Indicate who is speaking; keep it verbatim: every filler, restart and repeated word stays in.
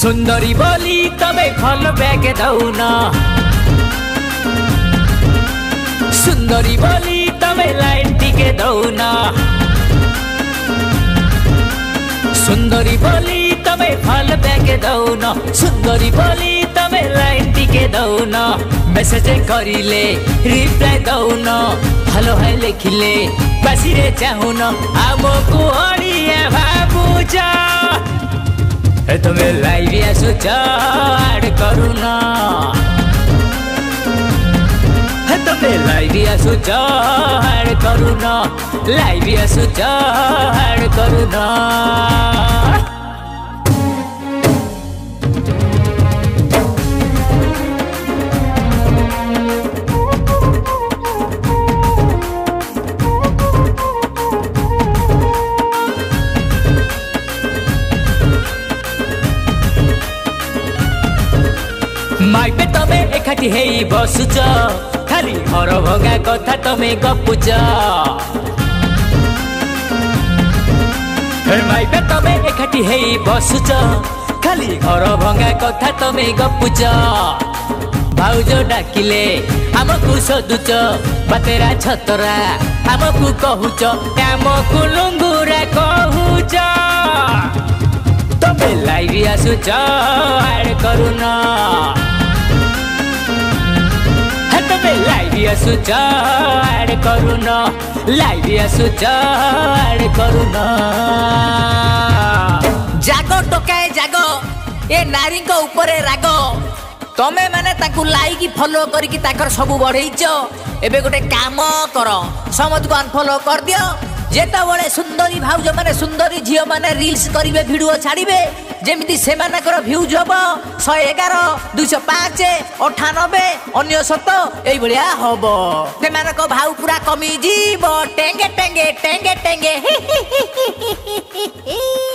Speaker 1: सुंदरी बोली तबे फल बैग दौना सुंदरी बोली तबे लाइन टिके दौना सुंदरी बोली तबे फल बैग दौना सुंदरी बोली तबे लाइन टिके दौना मैसेज करिले रिप्लाई दौना हेलो है लिखिले बसिरे चाहुना आमको हड़िया भाबुचा तुम्हें लाइव आसुच ऐड करूना तुम्हें लाइव आसुच ऐड करूना लाइव आसुच ऐड करूना माई पे तमे एकाठी हेई बसुच खाली घर भगा कथा तमे गपुच माई पे तमे एकाठी हेई बसुच खाली घर भगा कथा तमे गपुच भाउज डाकिले आमको सदुच बातेरा छतरा आमको कहूच आमको लुंगुरा कहूच तमे लाइव आसुच ऐड करूना तमे लाइव आसुच ऐड करूना लाइव आसुच ऐड करूना
Speaker 2: जागो टोकाए जागो ए नारी को ऊपर राग तमे माने ताकू लाइक फॉलो करके ताकर सब बढ़ेइछ एबे गोटे काम कर समझ को अनफॉलो कर दियो जेता बळे सुंदरी भाउज माने सुंदरी झियो माने रील्स करिवे वीडियो छाड़िबे जेमिति से मानकर व्यूज हबो एक सौ ग्यारह दो सौ पाँच अठानबे अन्य सत एई भलिया हबो से मानको भाउ पूरा कमी जीवो टेंगे टेंगे टेंगे टेंगे